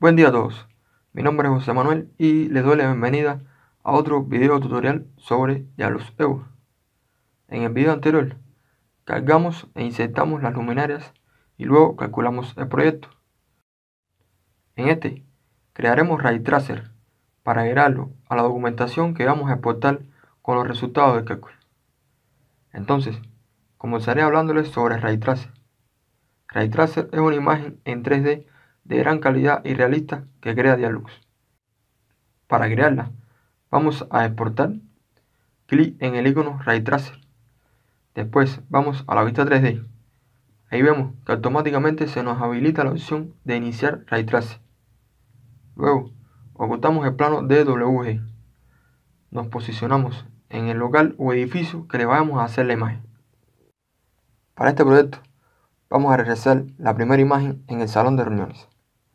Buen día a todos, mi nombre es José Manuel y les doy la bienvenida a otro video tutorial sobre Dialux Evo. En el video anterior cargamos e insertamos las luminarias y luego calculamos el proyecto. En este crearemos Ray Tracer para agregarlo a la documentación que vamos a exportar con los resultados del cálculo. Entonces, comenzaré hablándoles sobre Ray Tracer. Ray Tracer es una imagen en 3D de gran calidad y realista que crea Dialux. Para crearla, vamos a exportar, clic en el icono Ray Tracer. Después vamos a la vista 3D. Ahí vemos que automáticamente se nos habilita la opción de iniciar Ray Tracer. Luego, ocultamos el plano DWG. Nos posicionamos en el local o edificio que le vamos a hacer la imagen. Para este proyecto, vamos a regresar la primera imagen en el salón de reuniones.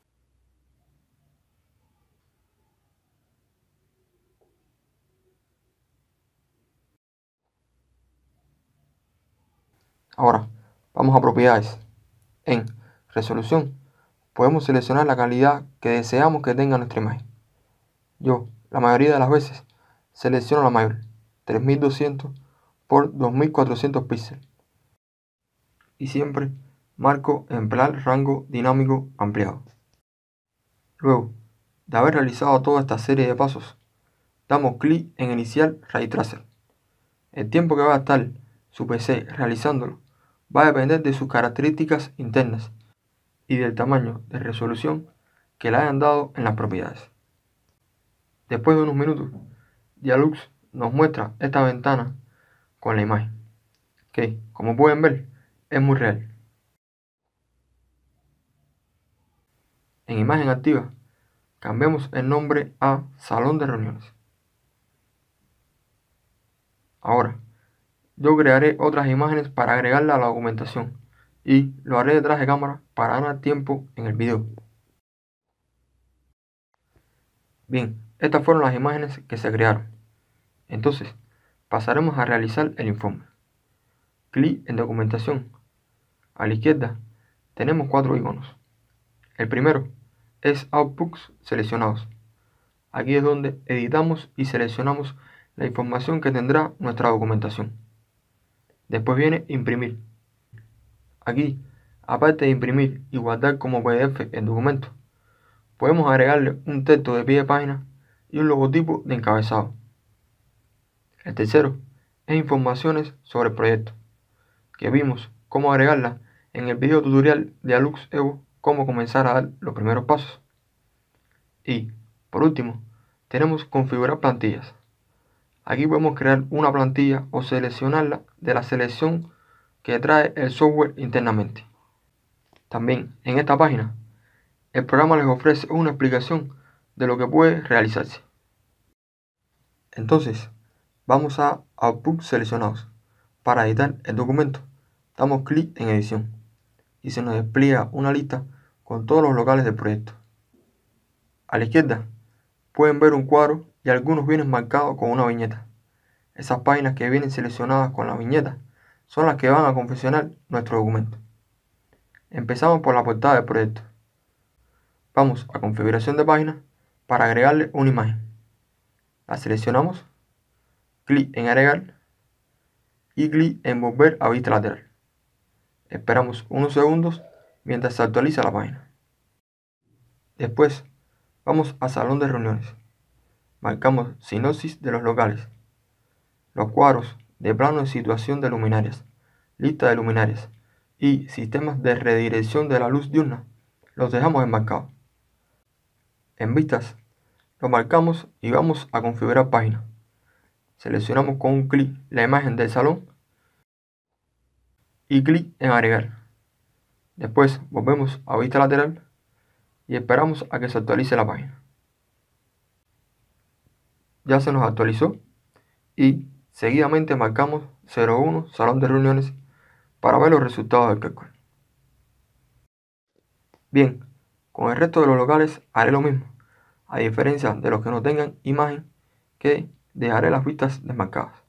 Ahora, vamos a propiedades. En resolución, podemos seleccionar la calidad que deseamos que tenga nuestra imagen. Yo, la mayoría de las veces, selecciono la mayor, 3200 por 2400 píxeles. Y siempre marco emplear rango dinámico ampliado. Luego de haber realizado toda esta serie de pasos, damos clic en iniciar Ray Tracer. El tiempo que va a estar su PC realizándolo va a depender de sus características internas y del tamaño de resolución que le hayan dado en las propiedades. Después de unos minutos, Dialux nos muestra esta ventana con la imagen, que, como pueden ver, es muy real. En imagen activa, cambiamos el nombre a Salón de Reuniones. Ahora, yo crearé otras imágenes para agregarla a la documentación y lo haré detrás de cámara para ganar tiempo en el video. Bien, estas fueron las imágenes que se crearon. Entonces, pasaremos a realizar el informe. Clic en documentación. A la izquierda tenemos 4 iconos. El primero es Outputs seleccionados. Aquí es donde editamos y seleccionamos la información que tendrá nuestra documentación. Después viene Imprimir. Aquí, aparte de imprimir y guardar como PDF el documento, podemos agregarle un texto de pie de página y un logotipo de encabezado. El tercero es Informaciones sobre el proyecto, que vimos cómo agregarla en el video tutorial de Dialux Evo, cómo comenzar a dar los primeros pasos. Y, por último, tenemos Configurar plantillas. Aquí podemos crear una plantilla o seleccionarla de la selección que trae el software internamente. También en esta página, el programa les ofrece una explicación de lo que puede realizarse. Entonces, vamos a Output seleccionados. Para editar el documento, damos clic en Edición y se nos despliega una lista con todos los locales del proyecto. A la izquierda, pueden ver un cuadro y algunos vienen marcados con una viñeta. Esas páginas que vienen seleccionadas con la viñeta son las que van a confeccionar nuestro documento. Empezamos por la portada del proyecto. Vamos a Configuración de página para agregarle una imagen. La seleccionamos, clic en Agregar y clic en Volver a vista lateral. Esperamos unos segundos mientras se actualiza la página. Después, vamos a Salón de Reuniones. Marcamos sinopsis de los locales, los cuadros de plano de situación de luminarias, lista de luminarias y sistemas de redirección de la luz diurna, los dejamos enmarcados. En vistas, lo marcamos y vamos a configurar página. Seleccionamos con un clic la imagen del salón y clic en agregar. Después volvemos a vista lateral y esperamos a que se actualice la página. Ya se nos actualizó y seguidamente marcamos 01 Salón de Reuniones para ver los resultados del cálculo. Bien, con el resto de los locales haré lo mismo, a diferencia de los que no tengan imagen, que dejaré las vistas desmarcadas.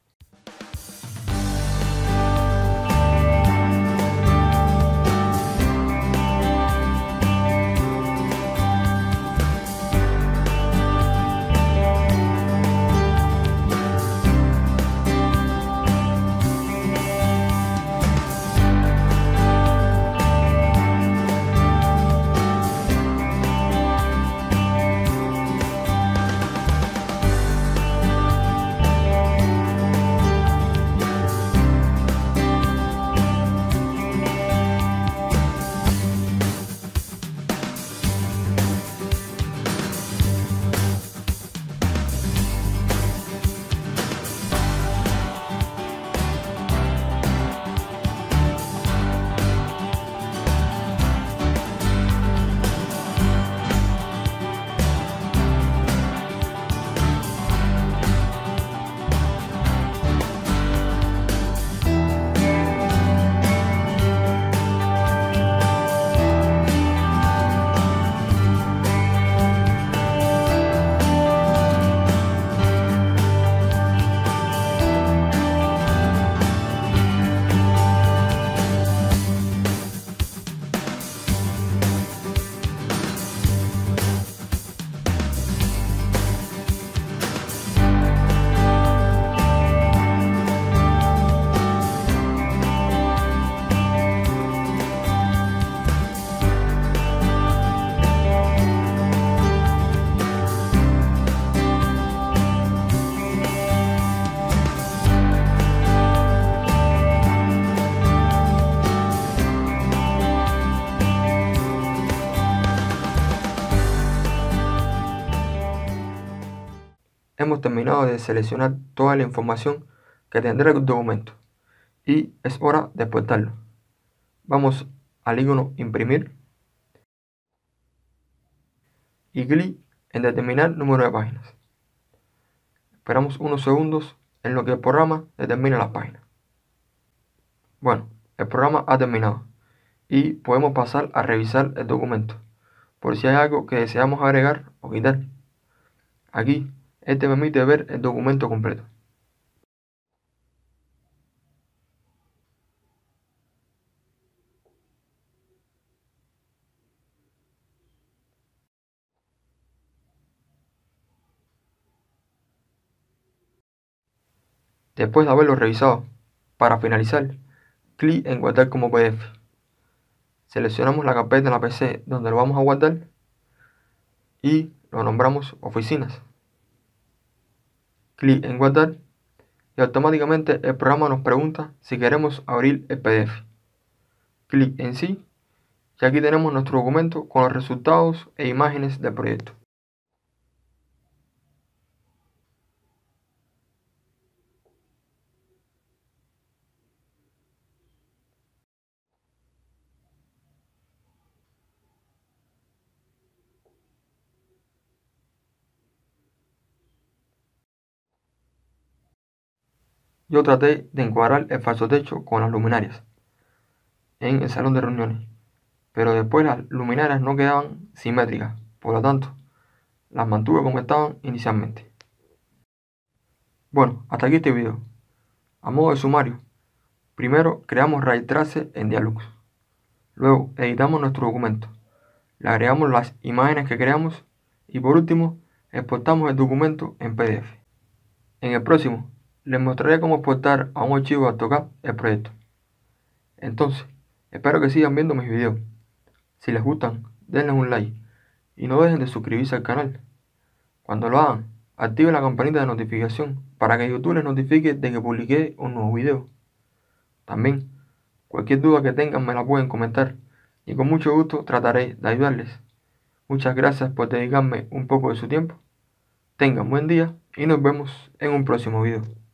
hemos terminado de seleccionar toda la información que tendrá el documento y es hora de exportarlo. Vamos al icono Imprimir y clic en Determinar número de páginas. Esperamos unos segundos en lo que el programa determina las páginas. Bueno, el programa ha terminado y podemos pasar a revisar el documento por si hay algo que deseamos agregar o quitar. Aquí, este permite ver el documento completo. Después de haberlo revisado, para finalizar, clic en Guardar como PDF. Seleccionamos la carpeta en la PC donde lo vamos a guardar y lo nombramos Oficinas. Clic en Guardar y automáticamente el programa nos pregunta si queremos abrir el PDF. Clic en Sí y aquí tenemos nuestro documento con los resultados e imágenes del proyecto. Yo traté de encuadrar el falso techo con las luminarias en el salón de reuniones, pero después las luminarias no quedaban simétricas, por lo tanto, las mantuve como estaban inicialmente. Bueno, hasta aquí este video. A modo de sumario, primero creamos Ray Trace en Dialux. Luego editamos nuestro documento. Le agregamos las imágenes que creamos y por último, exportamos el documento en PDF. En el próximo, les mostraré cómo exportar a un archivo AutoCAD el proyecto. Entonces, espero que sigan viendo mis videos. Si les gustan, denles un like y no dejen de suscribirse al canal. Cuando lo hagan, activen la campanita de notificación para que YouTube les notifique de que publiqué un nuevo video. También, cualquier duda que tengan me la pueden comentar y con mucho gusto trataré de ayudarles. Muchas gracias por dedicarme un poco de su tiempo. Tengan buen día y nos vemos en un próximo video.